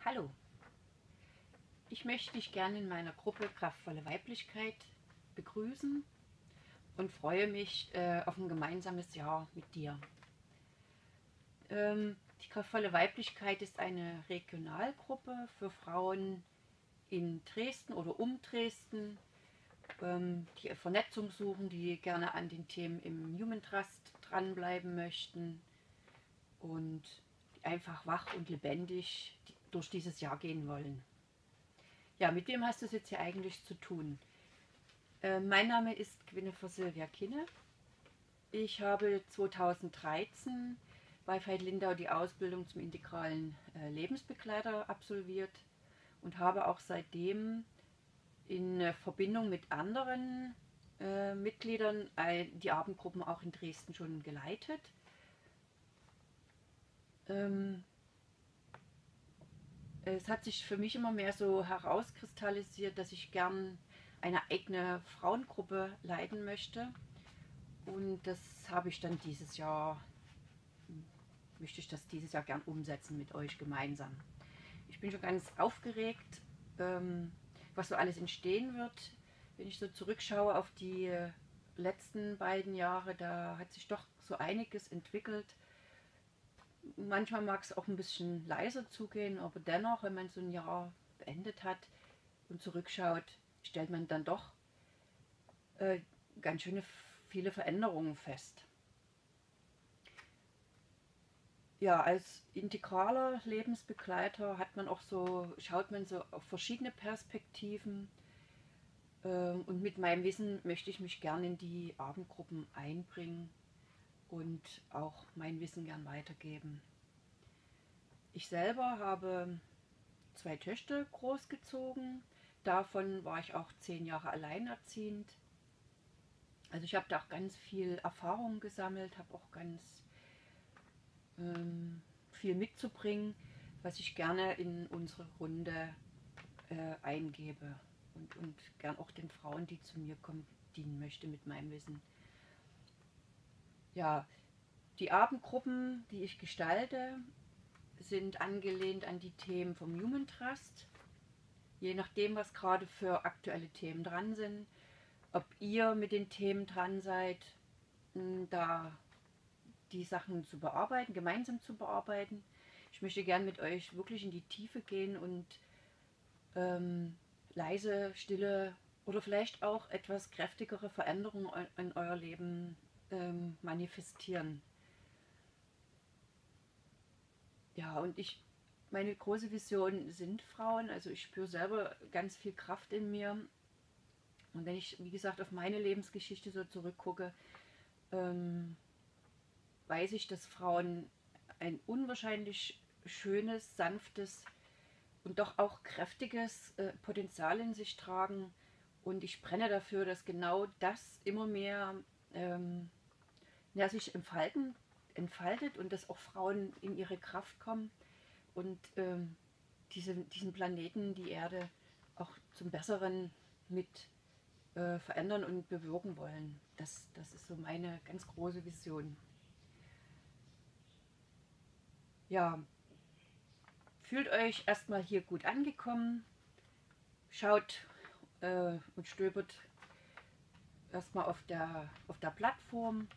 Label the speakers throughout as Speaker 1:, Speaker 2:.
Speaker 1: Hallo, ich möchte dich gerne in meiner Gruppe Kraftvolle Weiblichkeit begrüßen und freue mich auf ein gemeinsames Jahr mit dir. Die Kraftvolle Weiblichkeit ist eine Regionalgruppe für Frauen in Dresden oder um Dresden, die Vernetzung suchen, die gerne an den Themen im Human Trust dranbleiben möchten und die einfach wach und lebendig durch dieses Jahr gehen wollen. Ja, mit wem hast du es jetzt hier eigentlich zu tun? Mein Name ist Gwyneth Silvia Kinne. Ich habe 2013 bei Veit Lindau die Ausbildung zum integralen Lebensbegleiter absolviert und habe auch seitdem in Verbindung mit anderen Mitgliedern die Abendgruppen auch in Dresden schon geleitet. Es hat sich für mich immer mehr so herauskristallisiert, dass ich gern eine eigene Frauengruppe leiten möchte. Und das habe ich dann möchte ich das dieses Jahr gern umsetzen mit euch gemeinsam. Ich bin schon ganz aufgeregt, was so alles entstehen wird. Wenn ich so zurückschaue auf die letzten beiden Jahre, da hat sich doch so einiges entwickelt. Manchmal mag es auch ein bisschen leiser zugehen, aber dennoch, wenn man so ein Jahr beendet hat und zurückschaut, stellt man dann doch ganz schöne viele Veränderungen fest. Ja, als integraler Lebensbegleiter schaut man so auf verschiedene Perspektiven, und mit meinem Wissen möchte ich mich gern in die Abendgruppen einbringen und auch mein Wissen gern weitergeben. Ich selber habe 2 Töchter großgezogen, davon war ich auch 10 Jahre alleinerziehend. Also ich habe da auch ganz viel Erfahrung gesammelt, habe auch ganz viel mitzubringen, was ich gerne in unsere Runde eingebe und gern auch den Frauen, die zu mir kommen, dienen möchte mit meinem Wissen. Ja, die Abendgruppen, die ich gestalte, sind angelehnt an die Themen vom Human Trust. Je nachdem, was gerade für aktuelle Themen dran sind, ob ihr mit den Themen dran seid, da die Sachen zu bearbeiten, gemeinsam zu bearbeiten. Ich möchte gern mit euch wirklich in die Tiefe gehen und leise, stille oder vielleicht auch etwas kräftigere Veränderungen in euer Leben manifestieren. Ja, und meine große Vision sind Frauen, also ich spüre selber ganz viel Kraft in mir. Und wenn ich, wie gesagt, auf meine Lebensgeschichte so zurückgucke, weiß ich, dass Frauen ein unwahrscheinlich schönes, sanftes und doch auch kräftiges Potenzial in sich tragen. Und ich brenne dafür, dass genau das immer mehr sich entfaltet und dass auch Frauen in ihre Kraft kommen und diesen Planeten, die Erde, auch zum Besseren mit verändern und bewirken wollen. Das ist so meine ganz große Vision. Ja, fühlt euch erstmal hier gut angekommen, schaut und stöbert erstmal auf der Plattform.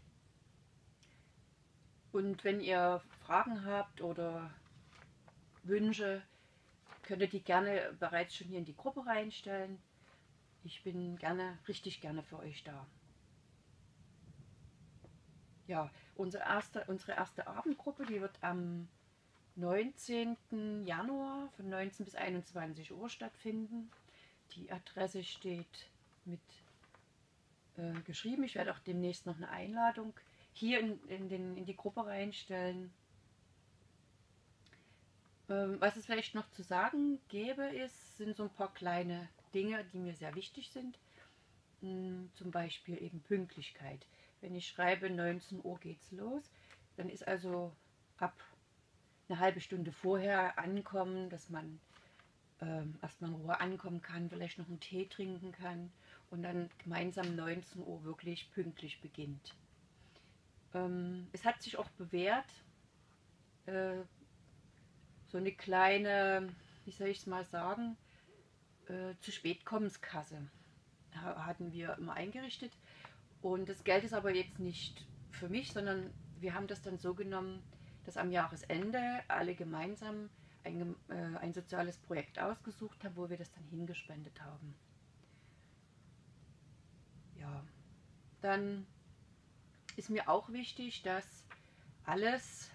Speaker 1: Und wenn ihr Fragen habt oder Wünsche, könnt ihr die gerne bereits schon hier in die Gruppe reinstellen. Ich bin richtig gerne für euch da. Ja, unsere erste Abendgruppe, die wird am 19. Januar von 19 bis 21 Uhr stattfinden. Die Adresse steht mit geschrieben. Ich werde auch demnächst noch eine Einladung hier in die Gruppe reinstellen. Was es vielleicht noch zu sagen gäbe, sind so ein paar kleine Dinge, die mir sehr wichtig sind. Zum Beispiel eben Pünktlichkeit. Wenn ich schreibe, 19 Uhr geht's los, dann ist also ab eine halbe Stunde vorher ankommen, dass man erstmal in Ruhe ankommen kann, vielleicht noch einen Tee trinken kann und dann gemeinsam 19 Uhr wirklich pünktlich beginnt. Es hat sich auch bewährt, so eine kleine wie soll ich es mal sagen, zu Spätkommenskasse hatten wir immer eingerichtet. Und das Geld ist aber jetzt nicht für mich, sondern wir haben das dann so genommen, dass am Jahresende alle gemeinsam ein soziales Projekt ausgesucht haben, wo wir das dann hingespendet haben. Ja, dann ist mir auch wichtig, dass alles,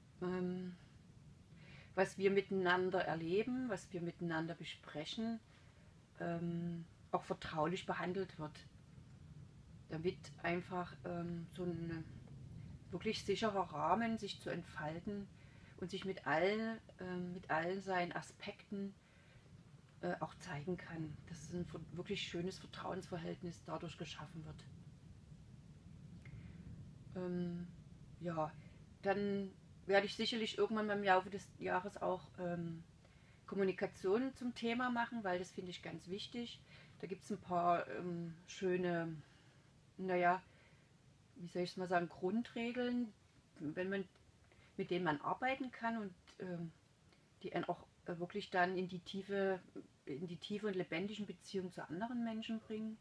Speaker 1: was wir miteinander erleben, was wir miteinander besprechen, auch vertraulich behandelt wird, damit einfach so ein wirklich sicherer Rahmen sich zu entfalten und sich mit all seinen Aspekten auch zeigen kann, dass ein wirklich schönes Vertrauensverhältnis dadurch geschaffen wird. Ja, dann werde ich sicherlich irgendwann im Laufe des Jahres auch Kommunikation zum Thema machen, weil das finde ich ganz wichtig. Da gibt es ein paar schöne, naja, wie soll ich es mal sagen, Grundregeln, wenn man, mit denen man arbeiten kann und die einen auch wirklich dann in die tiefe und lebendigen Beziehung zu anderen Menschen bringen.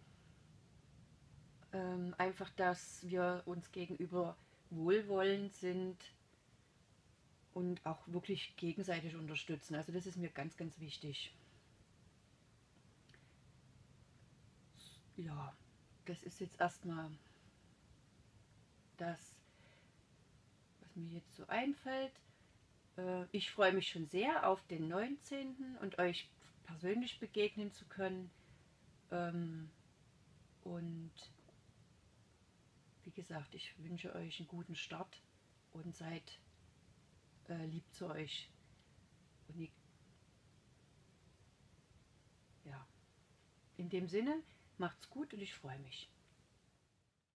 Speaker 1: Einfach, dass wir uns gegenüber wohlwollend sind und auch wirklich gegenseitig unterstützen. Also das ist mir ganz, ganz wichtig. Ja, das ist jetzt erstmal das, was mir jetzt so einfällt. Ich freue mich schon sehr auf den 19. und euch persönlich begegnen zu können. Und wie gesagt, ich wünsche euch einen guten Start und seid lieb zu euch. Und ja, in dem Sinne, macht's gut und ich freue mich.